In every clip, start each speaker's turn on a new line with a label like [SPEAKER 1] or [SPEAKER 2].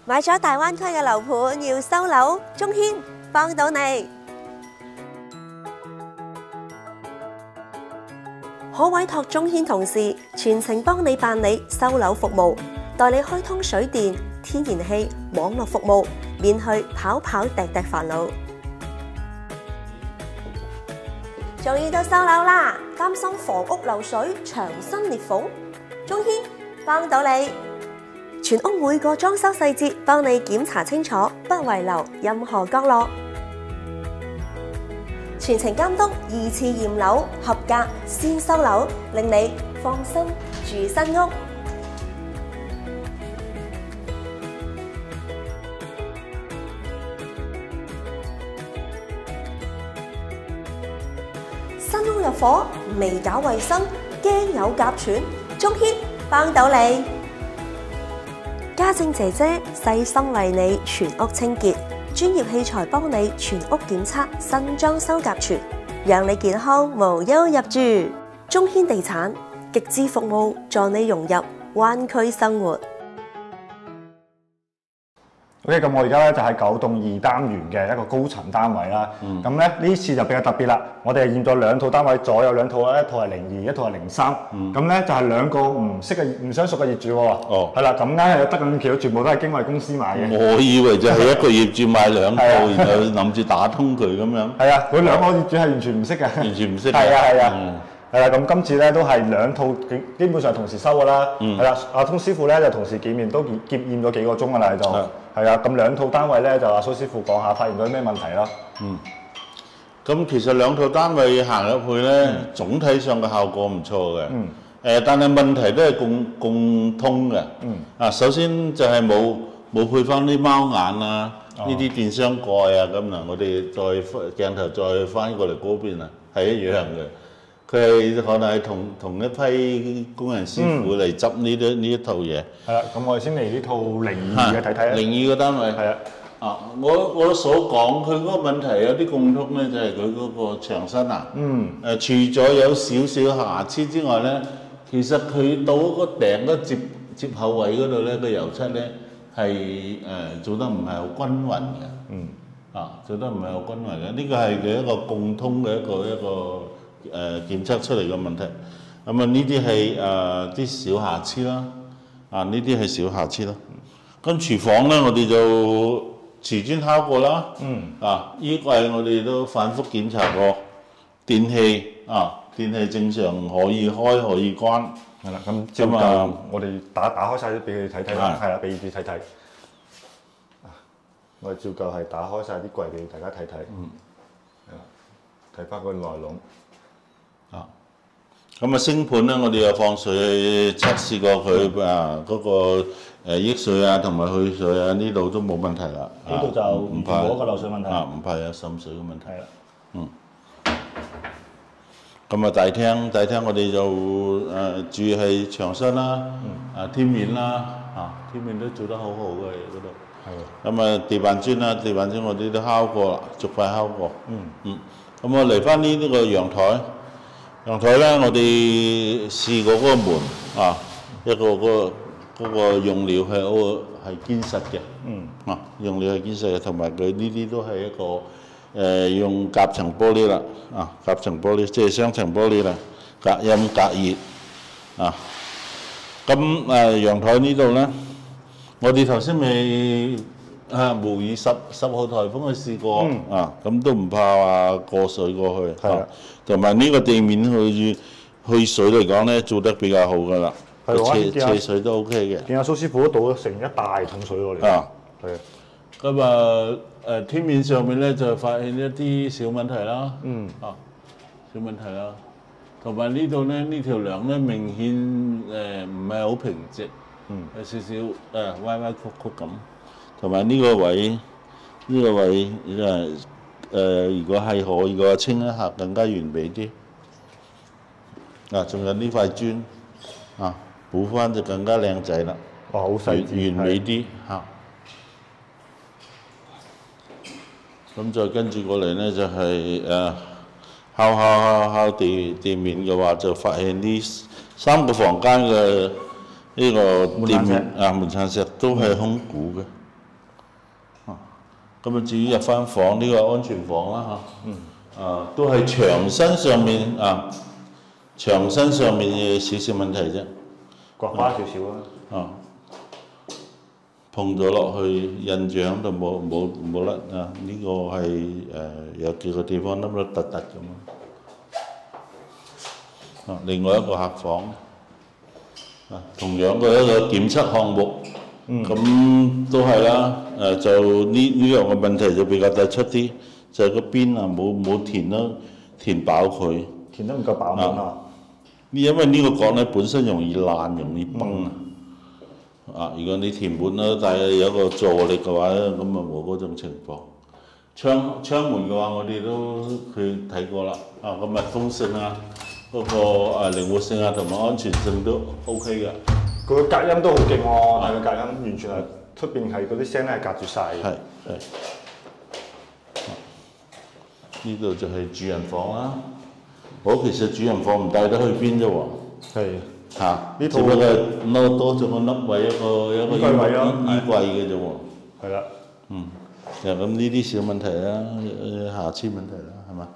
[SPEAKER 1] 買咗大灣區嘅樓盤要收樓，中軒幫到你。可委託中軒同事全程幫你辦理收樓服務，代你開通水電、天然氣、網絡服務，免去跑跑趯趯煩惱。終於都收樓啦，擔心房屋漏水、牆身裂縫，中軒幫到你。全屋每個裝修細節幫你檢查清楚，不遺留任何角落。全程監督，2次驗樓合格先收樓，令你放心住新屋。新屋入伙未搞衛生，驚有甲醛，中軒幫到你。家政姐姐細心為你全屋清潔，專業器材幫你全屋檢測新裝修甲醛，讓你健康無憂入住。中軒地產極致服務，助你融入灣區生活。
[SPEAKER 2] OK， 咁我而家咧就喺9棟2單元嘅一個高層單位啦。咁咧呢次就比較特別啦，我哋係驗咗2套單位，左右2套啦，一套係02，一套係03。咁咧就係2個唔相熟嘅業主喎。哦，係啦，咁啱係得咁橋，全部都係經緯公司買嘅。
[SPEAKER 3] 我以為就係一個業主買2套，然後諗住打通佢咁樣。
[SPEAKER 2] 係啊，佢2個業主係完全唔識嘅。
[SPEAKER 3] 完全唔識。
[SPEAKER 2] 係啊係啊。係啦，咁今次咧都係2套基本上同時收㗎啦。係啦，阿通師傅咧就同時見面都驗咗幾個鐘㗎啦，就係啊。咁2套單位咧就阿蘇師傅講下發現到咩問題啦。
[SPEAKER 3] 咁其實2套單位行入去咧，總體上嘅效果唔錯嘅。但係問題都係共通嘅。首先就係冇配翻啲貓眼啊，呢啲電箱蓋啊咁嗱，我哋再鏡頭再翻過嚟嗰邊啊，係一樣嘅。佢係可能係同一批工人師傅嚟執呢一套嘢。係啦，
[SPEAKER 2] 咁我哋先嚟呢套02嘅睇睇啊。
[SPEAKER 3] 02個單位。係啊。我所講佢嗰個問題有啲共通咧，就係佢嗰個牆身啊。除咗有少少瑕疵之外咧，其實佢到嗰個頂嗰接口位嗰度咧，個油漆咧係做得唔係好均勻嘅。做得唔係好均勻嘅，呢個係佢一個共通嘅一個檢測出嚟嘅問題。咁啊，呢啲係啲小瑕疵啦。呢啲係小瑕疵啦。咁廚房咧，我哋就瓷磚敲過啦。衣櫃我哋都反覆檢查過。電器正常可以開可以關。
[SPEAKER 2] 係啦，咁照舊我哋打開晒啲俾佢睇睇啦。係啦，俾業主睇睇。我哋照舊係打開晒啲櫃俾大家睇睇。係啦，睇翻個內籠。
[SPEAKER 3] 咁星盤咧，我哋有放水測試過佢嗰個溢水啊，同埋去水啊，呢度都冇問題啦。
[SPEAKER 2] 呢度就唔怕嗰個漏水問題。
[SPEAKER 3] 唔怕有滲水嘅問題。
[SPEAKER 2] 係啦。
[SPEAKER 3] 咁大廳我哋就注意係牆身啦，天面啦，天面都做得好好嘅嗰度。係。咁地板磚啦，地板磚我哋都敲過啦，逐塊敲過。咁我嚟翻呢個陽台。陽台咧，我哋試過嗰個門一個嗰個用料係堅實嘅。用料係堅實嘅，同埋佢呢啲都係一個用夾層玻璃啦。夾層玻璃即係雙層玻璃啦，隔音隔熱。咁陽台呢度咧，我哋頭先咪模擬10號颱風去試過。咁都唔怕話過水過去。係。同埋呢個地面去水嚟講咧，做得比較好噶啦，斜水都 OK 嘅。
[SPEAKER 2] 見阿蘇師傅倒咗成一大桶水落嚟。係。
[SPEAKER 3] 咁天面上面咧就發現一啲小問題啦。小問題啦。同埋呢度咧，呢條梁咧明顯唔係好平直，有少少歪歪曲曲咁。同埋呢個位如果係可以嘅話，清一下更加完美啲。仲有呢塊磚，補翻就更加靚仔啦。
[SPEAKER 2] 好細緻，
[SPEAKER 3] 完美啲嚇。咁再跟住過嚟咧，就係敲地面嘅話，就發現呢3個房間嘅呢個地面門撐石都係空鼓嘅。 咁啊，至於入翻房呢個安全房啦嚇，都係牆身上面牆身上面嘅少少問題啫，
[SPEAKER 2] 刮花少少啦。
[SPEAKER 3] 碰咗落去印象就冇甩啊！呢個係有幾個地方凹凹凸凸咁啊。另外一個客房同樣嘅一個檢測項目，咁都係啦。就呢樣嘅問題就比較突出啲，就係個邊冇填飽佢，
[SPEAKER 2] 填得唔夠飽滿啊！
[SPEAKER 3] 因為呢個角咧本身容易爛，容易崩如果你填滿啦，但係有一個助力嘅話咧，咁啊冇嗰種情況。窗門嘅話，我哋都去睇過啦。個密封性嗰個靈活性同埋安全性都 OK 嘅。
[SPEAKER 2] 佢個隔音都好勁喎，但係個隔音完全係出邊係嗰啲聲咧係隔住晒嘅。
[SPEAKER 3] 係。呢度就係主人房啦。其實主人房唔帶得去邊啫喎。
[SPEAKER 2] 係。
[SPEAKER 3] 呢套攞多咗個凹位，一個衣櫃嘅啫喎。
[SPEAKER 2] 係啦。
[SPEAKER 3] 就咁呢啲小問題啦，瑕疵問題啦，係嘛？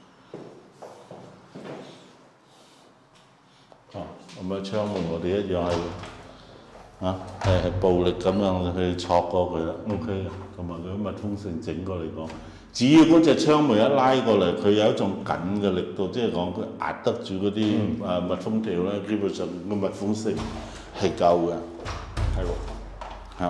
[SPEAKER 3] 咁窗門我哋一樣係暴力咁樣去戳過佢啦 ，OK 嘅。同埋佢密封性整個嚟講，只要嗰隻窗門一拉過嚟，佢有一種緊嘅力度，即係講佢壓得住嗰啲密封條咧，基本上個密封性係夠嘅。係喎。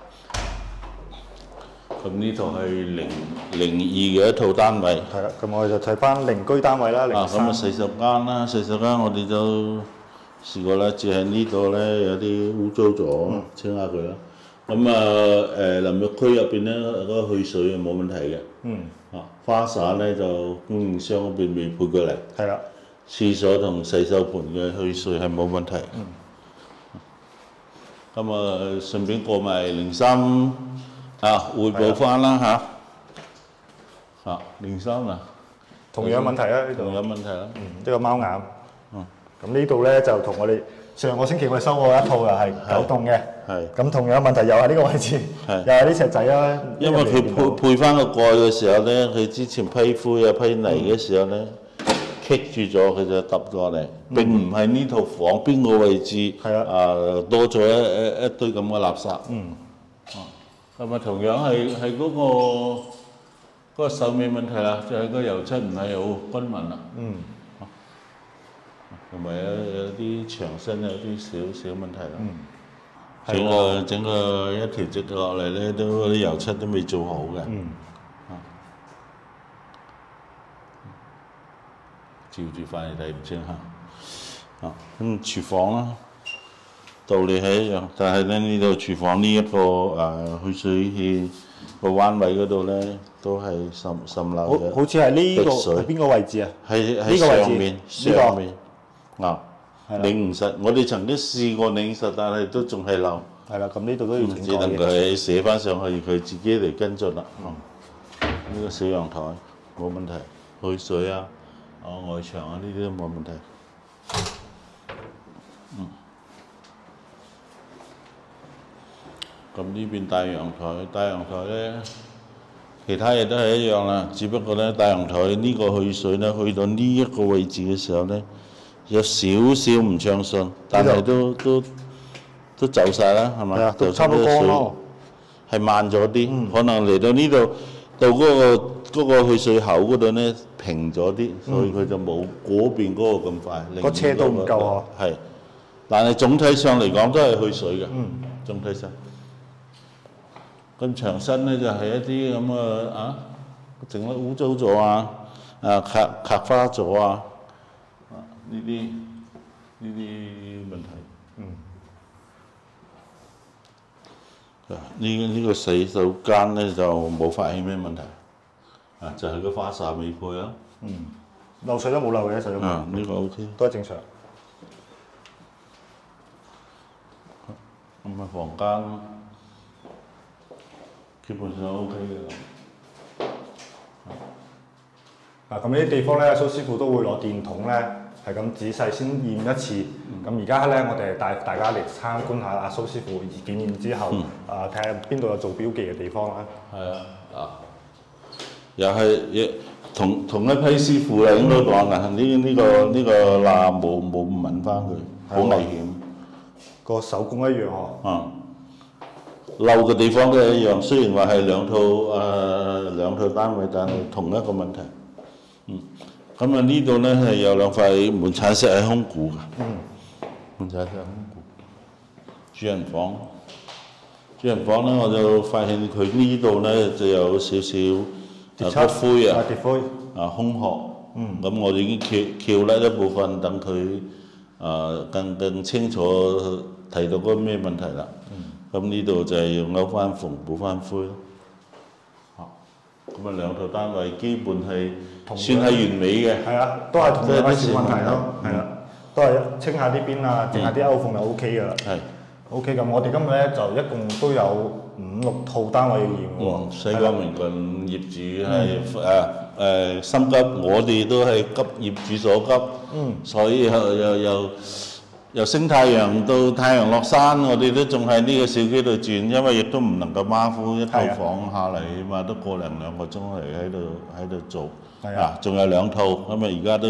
[SPEAKER 3] 咁呢套係02嘅一套單位。係啦，
[SPEAKER 2] 咁我哋就睇翻鄰居單位啦。
[SPEAKER 3] 咁洗手間啦，洗手間我哋都試過啦，只係呢度咧有啲污糟咗，清下佢啦。咁淋浴區入邊咧嗰個去水係冇問題嘅。花灑咧就供應商嗰邊未配過嚟。
[SPEAKER 2] 係啦。
[SPEAKER 3] 廁所同洗手盆嘅去水係冇問題。咁順便過埋03。匯報翻啦03
[SPEAKER 2] 同樣問題啦，呢度。
[SPEAKER 3] 同樣問題啦。
[SPEAKER 2] 呢個貓眼。咁呢度咧就同我哋上個星期我哋收過一套又係9棟嘅。係。咁同樣問題又係呢個位置，又係啲石仔啦。
[SPEAKER 3] 因為佢配翻個蓋嘅時候咧，佢之前批灰批泥嘅時候咧，棘住咗佢就揼落嚟。並唔係呢套房邊個位置多咗一堆咁嘅垃圾。咁同樣係嗰個手尾問題啦，就係個油漆唔係好均勻啦。同埋有啲牆身有啲小問題啦。整個一條直落嚟咧，都啲油漆都未做好嘅。照住翻嚟睇唔清嚇。咁廚房啦。道理係一樣，但係咧呢度廚房呢一個去水器個彎位嗰度咧，都係滲漏嘅。
[SPEAKER 2] 好似係呢個係邊個位置啊？
[SPEAKER 3] 係上面擰唔實。我哋曾經試過擰實，但係都仲係漏。
[SPEAKER 2] 係啦，咁呢度都要整改嘅。
[SPEAKER 3] 只能佢寫翻上去，佢自己嚟跟進啦。呢個小陽台冇問題，去水外牆呢啲都冇問題。咁呢邊大陽台咧，其他嘢都係一樣啦，只不過咧大陽台呢個去水咧，去到呢一個位置嘅時候咧，有少少唔暢順，但係都走晒啦，係咪？
[SPEAKER 2] 都差唔多乾咯。
[SPEAKER 3] 係慢咗啲，可能嚟到呢度到嗰個去水口嗰度咧平咗啲，所以佢就冇嗰邊嗰個咁快。
[SPEAKER 2] 個車都唔夠啊。
[SPEAKER 3] 係，但係總體上嚟講都係去水嘅。總體上。咁牆身咧就係一啲咁嘅整得污糟咗刮花咗呢啲問題。呢個洗手間咧就冇發現咩問題，就係個花灑未配啦。
[SPEAKER 2] 漏水都冇漏嘅，洗手間。
[SPEAKER 3] 呢個 OK。
[SPEAKER 2] 都係正常。
[SPEAKER 3] 咁房間。基本上 OK 嘅。
[SPEAKER 2] 咁呢啲地方咧，蘇師傅都會攞電筒咧係咁仔細先驗一次。咁而家咧，我哋帶大家嚟參觀下阿蘇師傅檢驗之後，睇下邊度有做標記嘅地方啦。
[SPEAKER 3] 係啊，又係同一批師傅啦，應該講啦。呢個罅冇問翻佢，好危險。
[SPEAKER 2] 個手工一樣嗬。
[SPEAKER 3] 漏嘅地方都一樣，雖然話係兩套單位，但係同一個問題。咁啊呢度咧係有兩塊門產石喺空鼓嘅。門產石喺空鼓。主人房咧，我就發現佢呢度咧就有少少骨灰啊，空殼。咁我哋已經撬甩一部分，等佢更清楚睇到嗰個咩問題啦。咁呢度就係要勾翻縫補翻灰咯。咁啊兩套單位基本係算係完美嘅。係啊，
[SPEAKER 2] 都係同樣嘅小問題咯。係啦，都係清下啲邊啊，整下啲勾縫就 O K 㗎啦。係。O K， 咁我哋今日咧就一共都有5、6套單位要驗喎。
[SPEAKER 3] 西江明郡業主係心急，我哋都係急業主所急。所以由升太陽到太陽落山，我哋都仲喺呢個小區度轉，因為亦都唔能夠馬虎一套房下嚟嘛，都個零2個鐘嚟喺度做。仲有2套，咁啊而家都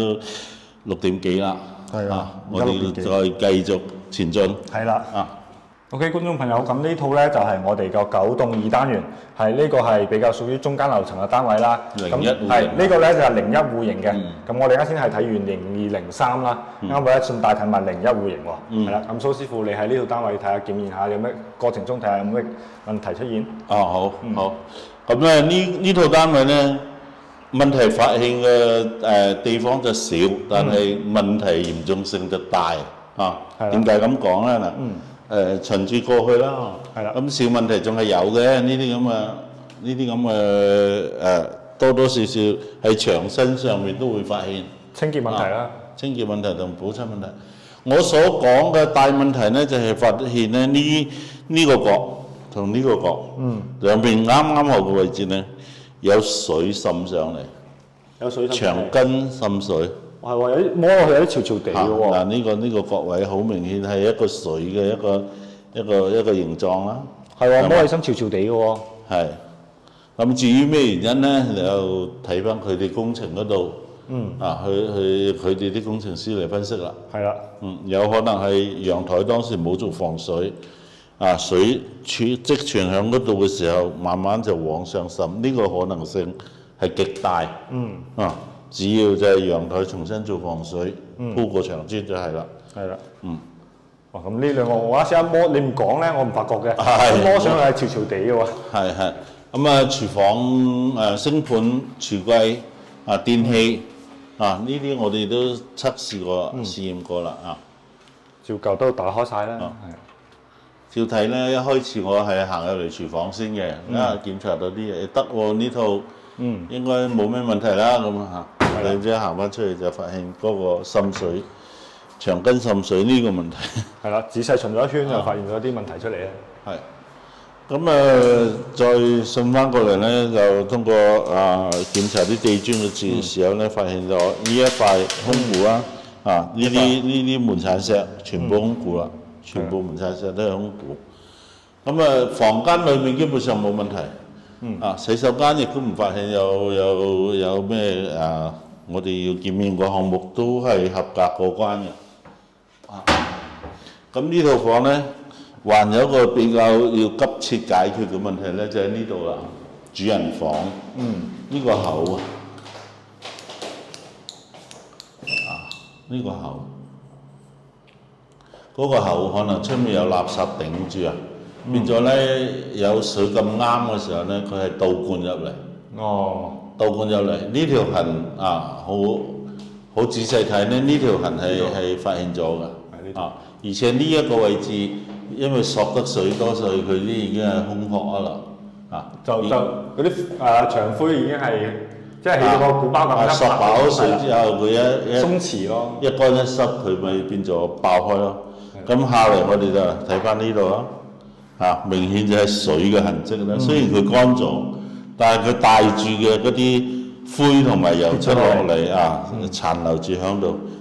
[SPEAKER 3] 6點幾啦。我哋再繼續前進。
[SPEAKER 2] 係啦。OK， 觀眾朋友，咁呢套咧就係我哋個9棟2單元，呢個係比較屬於中間樓層嘅單位啦。
[SPEAKER 3] 01
[SPEAKER 2] 係呢個咧就係01戶型嘅。咁我哋啱先係睇完02、03啦，啱好咧順帶睇埋01戶型喎。係啦，咁蘇師傅你喺呢套單位睇下檢驗下有咩過程中睇下有咩問題出現。
[SPEAKER 3] 好。咁咧呢套單位咧問題發現嘅地方就少，但係問題嚴重性就大。點解咁講咧嗱？循住過去啦，咁小問題仲係有嘅，呢啲咁嘅多多少少喺牆身上面都會發現
[SPEAKER 2] 清潔問題啦，
[SPEAKER 3] 清潔問題同補漆問題。我所講嘅大問題咧就係發現咧呢個角同呢個角，兩邊啱好嘅位置咧有水滲上嚟，
[SPEAKER 2] 有水
[SPEAKER 3] 牆根滲水。
[SPEAKER 2] 係喎，有啲摸落去有啲潮潮地嘅喎。
[SPEAKER 3] 嗱呢個角位好明顯係一個水嘅一個形狀啦。
[SPEAKER 2] 係喎，摸起身潮潮地嘅喎。
[SPEAKER 3] 係。咁至於咩原因咧？你又睇翻佢哋工程嗰度。佢哋啲工程師嚟分析啦。係啦。有可能係陽台當時冇做防水，水積存喺嗰度嘅時候，慢慢就往上滲，呢個可能性係極大。只要就係陽台重新做防水，鋪個牆磚就係啦。係啦。
[SPEAKER 2] 咁呢兩個我啱先一摸，你唔講咧，我唔發覺嘅。摸上去係潮潮地嘅喎。係。咁廚房升盤、廚櫃電器呢啲我哋都測試過、試驗過啦。 照舊都打開晒啦。
[SPEAKER 3] 照睇咧，一開始我係行入嚟廚房先嘅，檢查到啲嘢得喎，呢套應該冇咩問題啦咁你即係行翻出嚟就發現嗰個滲水、牆根滲水呢個問題。係啦，仔細巡咗一圈就發現咗啲問題出嚟咧。係。咁再順翻過嚟咧，就通過檢查啲地磚嘅時候咧，發現咗呢一塊空鼓啦，呢啲門產石全部空鼓啦，全部門產石都係空鼓。咁房間裏面基本上冇問題。洗手間亦都唔發現有咩我哋要檢驗個項目都係合格過關嘅。咁呢套房咧，還有一個比較要急切解決嘅問題咧，就喺呢度啦，主人房。呢個口呢個口，嗰個口可能出面有垃圾頂住變咗咧有水咁啱嘅時候咧，佢係倒灌入嚟。倒灌入嚟呢條痕好仔細睇咧，呢條痕係發現咗㗎。而且呢一個位置因為索得水多，所以佢啲已經係空殼啦。
[SPEAKER 2] 就嗰啲牆灰已經係即係起到個鼓包咁。
[SPEAKER 3] 索飽水之後，佢一
[SPEAKER 2] 鬆弛咯，
[SPEAKER 3] 一乾一濕，佢咪變咗爆開咯。咁下嚟我哋就睇翻呢度咯。明顯就係水嘅痕跡啦。雖然佢乾咗，但係佢帶住嘅嗰啲灰同埋油出落嚟殘留住喺度。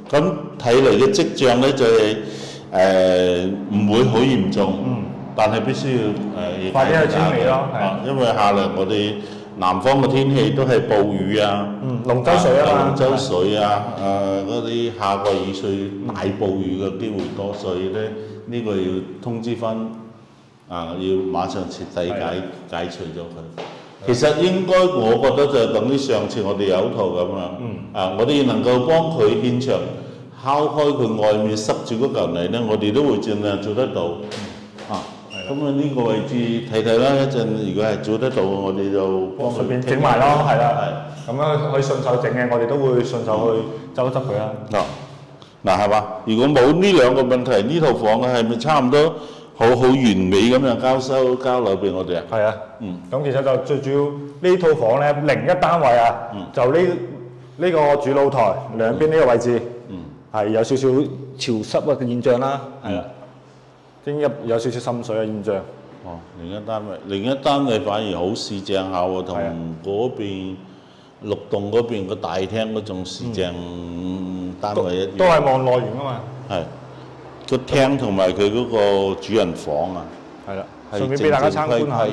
[SPEAKER 3] 咁睇嚟嘅跡象咧就係唔會好嚴重，但係必須要
[SPEAKER 2] 快啲去清理咯，係。
[SPEAKER 3] 因為下嚟我哋南方嘅天氣都係暴雨啊，
[SPEAKER 2] 龍舟水啊嘛，
[SPEAKER 3] 龍舟水啊，嗰啲下個雨水大暴雨嘅機會多，所以咧呢個要通知翻要馬上徹底解除咗佢。其實應該我覺得就等於上次我哋有套咁樣，我哋能夠幫佢現場敲開佢外面塞住嗰嚿泥咧，我哋都會盡量做得到。咁呢個位置睇睇啦，一陣如果係做得到，我哋就幫佢
[SPEAKER 2] 順便整埋咯，係啦，咁樣可以順手整嘅，我哋都會順手去執一執佢啦。
[SPEAKER 3] 嗱係嘛？如果冇呢兩個問題，呢套房係咪差唔多好完美咁樣交樓俾我哋啊？
[SPEAKER 2] 係啊，咁其實就最主要呢套房咧，01單位啊，就呢個主露台兩邊呢個位置，係有少少潮濕嘅現象啦，係啦。應該有少少滲水嘅現象。
[SPEAKER 3] 另一單位反而好市正下喎，同嗰邊綠洞嗰邊個大廳嗰種市正單位一樣。
[SPEAKER 2] 都係望內園啊嘛。
[SPEAKER 3] 係個廳同埋佢嗰個主人房啊。
[SPEAKER 2] 係啦，順便俾大家參觀下。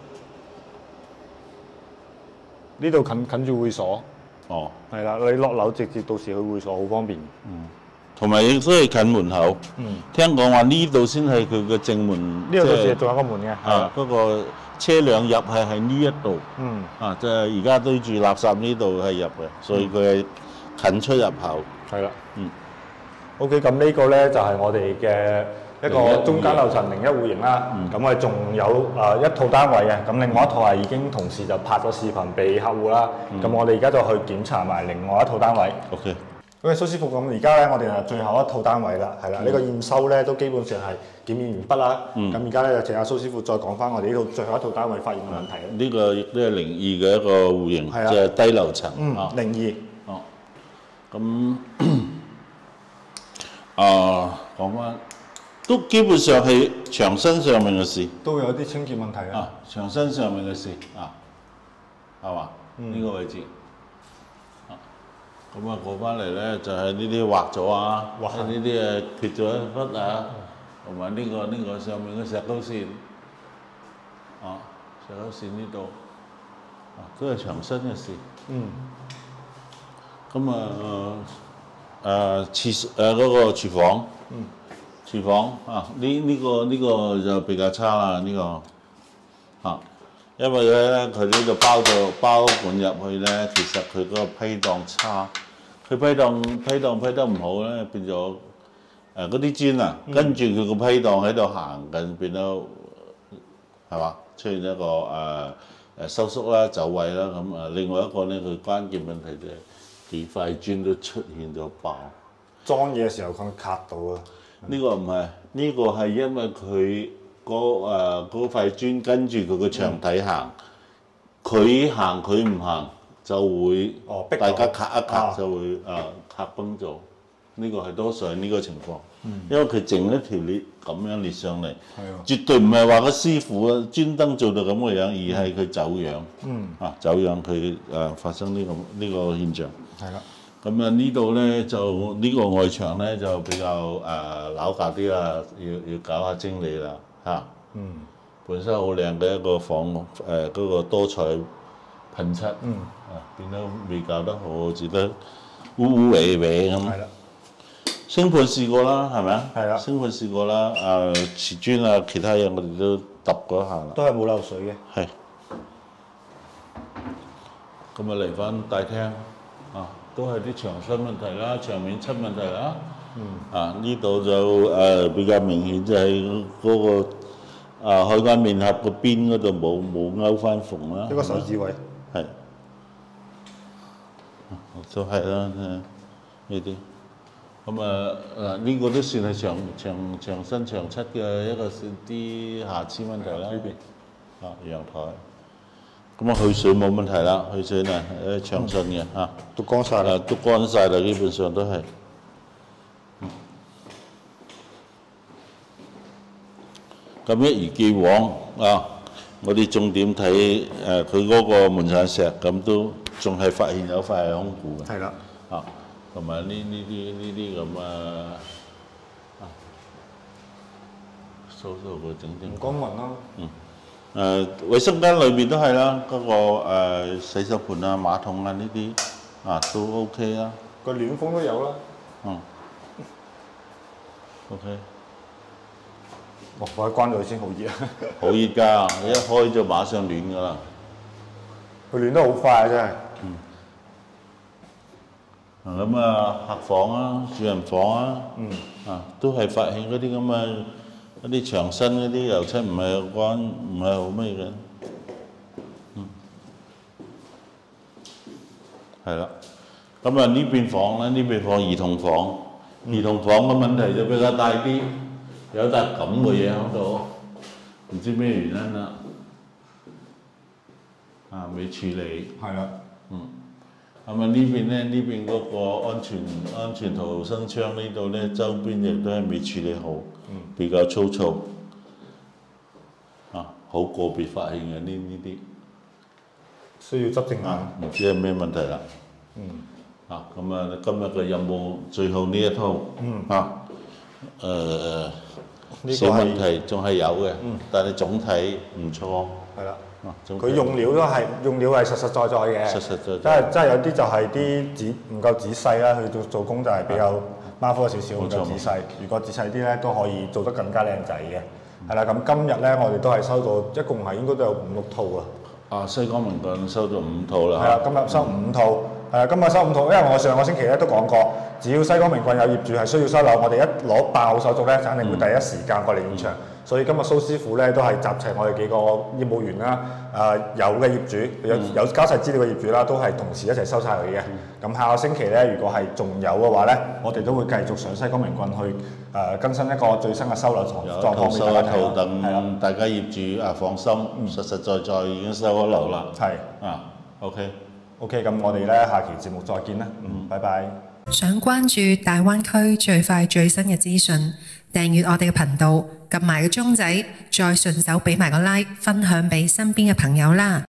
[SPEAKER 2] 呢度近住會所。係啦，你落樓直接到時去會所好方便。
[SPEAKER 3] 同埋亦都係近門口。聽講話呢度先係佢嘅正門。
[SPEAKER 2] 呢度到時仲有個門嘅。
[SPEAKER 3] 嗰個車輛入係喺呢一度。即係而家堆住垃圾呢度係入嘅，所以佢係近出入口。
[SPEAKER 2] 係啦。OK， 咁呢個咧就係我哋嘅一個中間樓層01戶型啦。咁我哋仲有一套單位嘅，咁另外一套係已經同時就拍咗視頻俾客戶啦。咁我哋而家就去檢查埋另外一套單位。
[SPEAKER 3] OK。
[SPEAKER 2] 咁蘇師傅，咁而家咧，我哋係最後一套單位啦，係啦，呢個驗收咧都基本上係檢驗完畢啦。咁而家咧就請阿蘇師傅再講翻我哋呢套最後一套單位發現嘅問題。
[SPEAKER 3] 呢個亦都係02嘅一個戶型，即係低樓層。
[SPEAKER 2] 02。
[SPEAKER 3] 咁講翻，都基本上係牆身上面嘅事。
[SPEAKER 2] 都有啲清潔問題啊。
[SPEAKER 3] 牆身上面嘅事係嘛？呢個位置。咁過翻嚟咧，就係呢啲劃咗啊，呢啲缺咗一忽啊，同埋呢個上面嘅石膏線，石膏線呢度，都係牆身嘅事。咁嗰個廚房，廚房呢個就比較差啦，因為咧佢呢度包管入去咧，其實佢嗰個批檔差。佢批檔批得唔好咧，變咗嗰啲磚跟住佢個批檔喺度行緊，變到係嘛，出現一個收縮啦、走位啦咁。另外一個咧，佢關鍵問題就係幾塊磚都出現咗爆。
[SPEAKER 2] 裝嘢嘅時候佢卡到啊！
[SPEAKER 3] 呢個唔係，呢個係因為佢嗰塊磚跟住佢個牆體行，佢行佢唔行。就會大家卡一卡就會卡崩咗，呢個係多數係呢個情況。因為佢整一條裂咁樣裂上嚟，絕對唔係話個師傅專登做到咁嘅樣，而係佢走樣。走樣佢發生呢個現象。
[SPEAKER 2] 係啦。
[SPEAKER 3] 咁呢度咧就呢個外牆咧就比較扭架啲啦，要搞下清理啦本身好靚嘅一個房嗰個多彩噴漆。變得未搞得好，覺得污污穢穢咁。係啦。升盤試過啦，係咪啊？係啦。升盤試過啦，瓷磚啊，其他嘢我哋都揼過一下啦。
[SPEAKER 2] 都係冇漏水嘅。係。
[SPEAKER 3] 咁嚟翻大廳，都係啲牆身問題啦，牆面漆問題啦。呢度就比較明顯，就係嗰個海關面盒個邊嗰度冇勾翻縫啦。
[SPEAKER 2] 一個手指位。
[SPEAKER 3] 係。都係啦，呢啲咁呢個都算係牆身牆漆嘅一個啲瑕疵問題啦。呢邊陽台，咁去水冇問題啦，去水牆身嘅
[SPEAKER 2] 都乾晒啦，
[SPEAKER 3] 都乾晒啦，基本上都係。咁一如既往我哋重點睇佢嗰個門檻石，咁都仲係發現有塊係空鼓嘅。
[SPEAKER 2] 係啦。
[SPEAKER 3] 同埋呢啲咁掃佢整。
[SPEAKER 2] 唔公民咯。
[SPEAKER 3] 衛生間裏邊都係啦，嗰個洗手盤啊、馬桶啊呢啲都 OK 啦。
[SPEAKER 2] 個暖風都有啦。
[SPEAKER 3] OK。
[SPEAKER 2] 我關咗佢先，好熱啊！
[SPEAKER 3] 好熱㗎，一開就馬上暖㗎啦。
[SPEAKER 2] 佢暖得好快啊！真係。
[SPEAKER 3] 咁客房啊、主人房啊，都係發現嗰啲咁嘅嗰啲牆身嗰啲油漆唔係乾，唔係好咩嘅。係啦。咁呢邊房咧，呢邊房兒童房，兒童房嘅問題就比較大啲，有笪咁嘅嘢喺度，唔知咩原因啦。未處理。係啦。咁呢邊咧，呢邊嗰個安全逃生窗呢度咧，周邊亦都係未處理好，比較粗糙，好個別發現嘅呢啲，
[SPEAKER 2] 需要執正眼。
[SPEAKER 3] 唔知係咩問題啦。咁今日嘅任務最後呢一套，小問題仲係有嘅，但係總體唔錯。係啦。佢用料係實實在在嘅，真係有啲就係啲紙唔夠仔細啦，佢做工就係比較馬虎少少，唔夠仔細。如果仔細啲咧，都可以做得更加靚仔嘅。係啦，咁今日咧我哋都係收到，一共係應該都有5、6套啊。西江名郡收咗5套啦。係啦，今日收5套。係啊，今日收5套，因為我上個星期咧都講過，只要西江名郡有業主係需要收樓，我哋一攞爆手續咧，就肯定會第一時間過嚟現場。所以今日蘇師傅咧都係集齊我哋幾個業務員啦，有嘅業主有交齊資料嘅業主啦，都係同時一齊收晒佢嘅。咁下個星期咧，如果係仲有嘅話咧，我哋都會繼續上西江名郡去更新一個最新嘅收樓狀況俾大家睇。等大家業主放心，實實在在已經收咗樓啦。係OK，咁我哋咧下期節目再見啦。拜拜。
[SPEAKER 4] 想關注大灣區最快最新嘅資訊，訂閱我哋嘅頻道，撳埋個鐘仔，再順手俾埋個 like，分享俾身邊嘅朋友啦。